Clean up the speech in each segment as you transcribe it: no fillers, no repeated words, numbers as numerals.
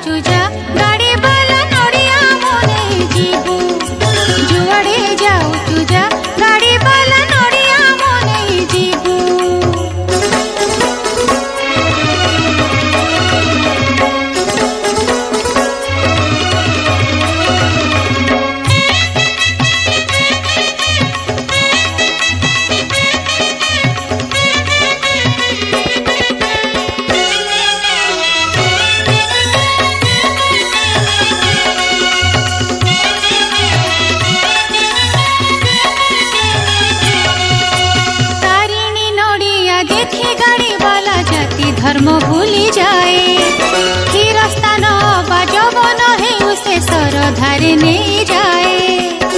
जा गाड़ी वाला नड़िया मोने जीवू जुआड़े जाऊचु जा गाड़ी वाला नड़िया मोने जीवू। देखी गाड़ी वाला जाति धर्म भूली जाए कि रास्ता न बाजबन है उसे सरधारे नहीं जाए।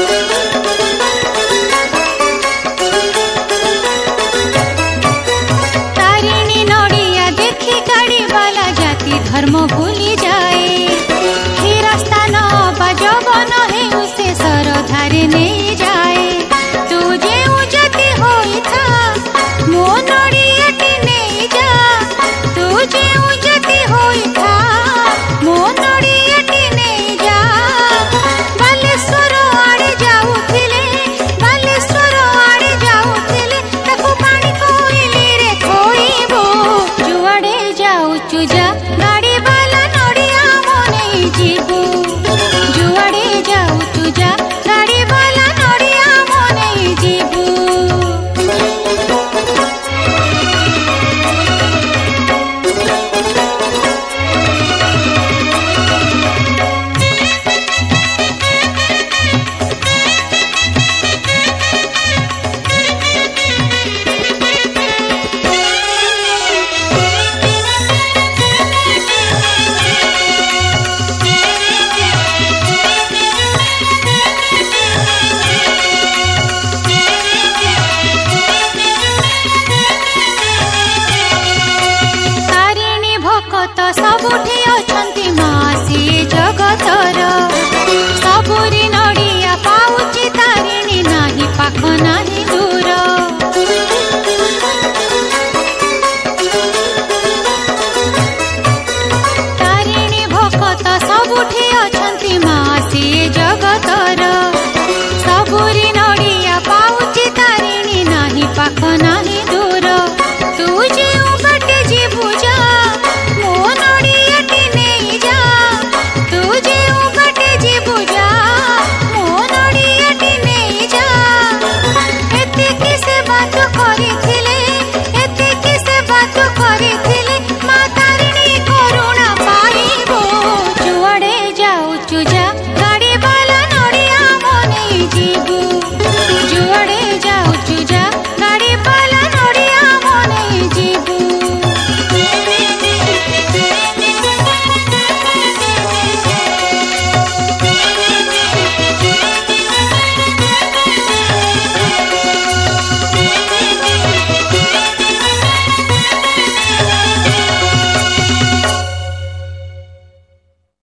तारिणी नड़िया देखी गाड़ी वाला जाति धर्म भूली जाए कि रास्ता न बाजबन है उसे सरधारे नहीं जाए। तुझे उजती होई था मो नड़ियाटी नहीं जा तुझे उजती होई था मो नड़ियाटी नहीं जा। बालेश्वर आड़े जाऊथिले बालेश्वर आड़े जाऊथिले ताकू पानी कोइली रे खोइबो जुआड़े जाऊचु जा गाड़ी वाला नड़िया मोने जीवू जुआड़े जाऊचु जा गाड़ी वाला नड़िया मोने जीवू। सबुठी अछंती मासी जगतर सबुरी नड़िया पाउची तारिणी नाही पाख नाही दूर। तारिणी भकत सबुठी अछंती मा